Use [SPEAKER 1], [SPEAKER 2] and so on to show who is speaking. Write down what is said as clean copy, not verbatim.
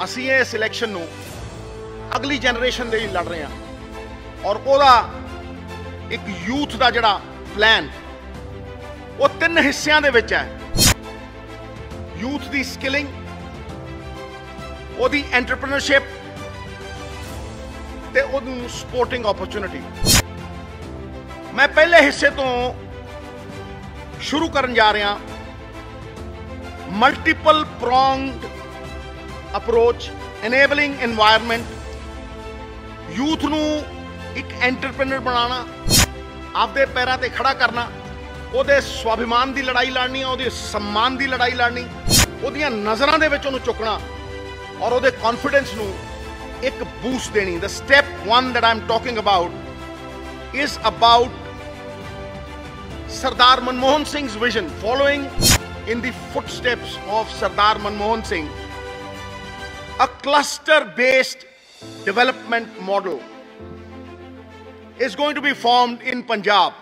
[SPEAKER 1] ਅਸੀਂ ਇਹ ਸਿਲੈਕਸ਼ਨ ਨੂੰ ਅਗਲੀ ਜਨਰੇਸ਼ਨ ਦੇ ਲਈ ਲੜ ਰਹੇ ਹਾਂ ਔਰ ਉਹਦਾ ਇੱਕ ਯੂਥ ਦਾ ਜਿਹੜਾ ਪਲਾਨ ਉਹ 3 ਹਿੱਸਿਆਂ ਦੇ ਵਿੱਚ ਹੈ। ਯੂਥ ਦੀ ਸਕਿਲਿੰਗ, ਉਹਦੀ ਐਂਟਰਪ੍ਰੀਨਰਸ਼ਿਪ ਤੇ ਉਹਨੂੰ ਸਪੋਰਟਿੰਗ ਓਪਰਚੁਨਿਟੀ। ਮੈਂ ਪਹਿਲੇ ਹਿੱਸੇ ਤੋਂ ਸ਼ੁਰੂ ਕਰਨ ਜਾ ਰਿਹਾ multiple pronged approach enabling environment, youth ਨੂੰ ਇੱਕ ਐਂਟਰਪ੍ਰੀਨਰ ਬਣਾਉਣਾ, ਆਪਦੇ ਪੈਰਾਂ ਤੇ ਖੜਾ ਕਰਨਾ, ਉਹਦੇ ਸਵਾਭਿਮਾਨ ਦੀ ਲੜਾਈ ਲੜਨੀ, ਉਹਦੇ ਸਨਮਾਨ ਦੀ ਲੜਾਈ ਲੜਨੀ, ਉਹਦੀਆਂ ਨਜ਼ਰਾਂ ਦੇ ਵਿੱਚ ਉਹਨੂੰ ਚੁੱਕਣਾ ਔਰ ਉਹਦੇ ਕੌਨਫੀਡੈਂਸ ਨੂੰ ਇੱਕ ਬੂਸਟ ਦੇਣੀ। The step 1 that I'm talking about is about Sardar Manmohan Singh's vision. Following in the footsteps of Sardar Manmohan Singh, a cluster-based development model is going to be formed in Punjab.